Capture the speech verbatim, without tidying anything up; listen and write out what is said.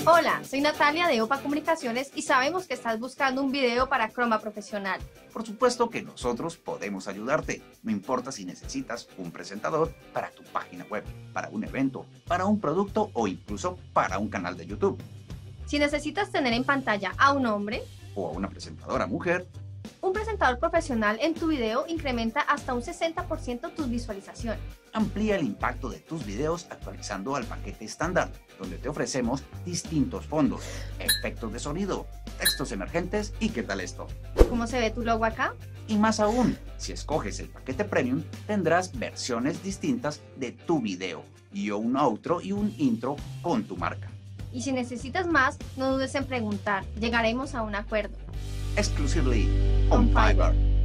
Hola, soy Natalia de OPA Comunicaciones y sabemos que estás buscando un video para Croma Profesional. Por supuesto que nosotros podemos ayudarte. No importa si necesitas un presentador para tu página web, para un evento, para un producto o incluso para un canal de YouTube. Si necesitas tener en pantalla a un hombre o a una presentadora mujer, un presentador profesional en tu video incrementa hasta un sesenta por ciento tus visualizaciones. Amplía el impacto de tus videos actualizando al paquete estándar, donde te ofrecemos distintos fondos, efectos de sonido, textos emergentes y ¿qué tal esto? ¿Cómo se ve tu logo acá? Y más aún, si escoges el paquete premium, tendrás versiones distintas de tu video y un outro y un intro con tu marca. Y si necesitas más, no dudes en preguntar, llegaremos a un acuerdo. Exclusively on Fiverr.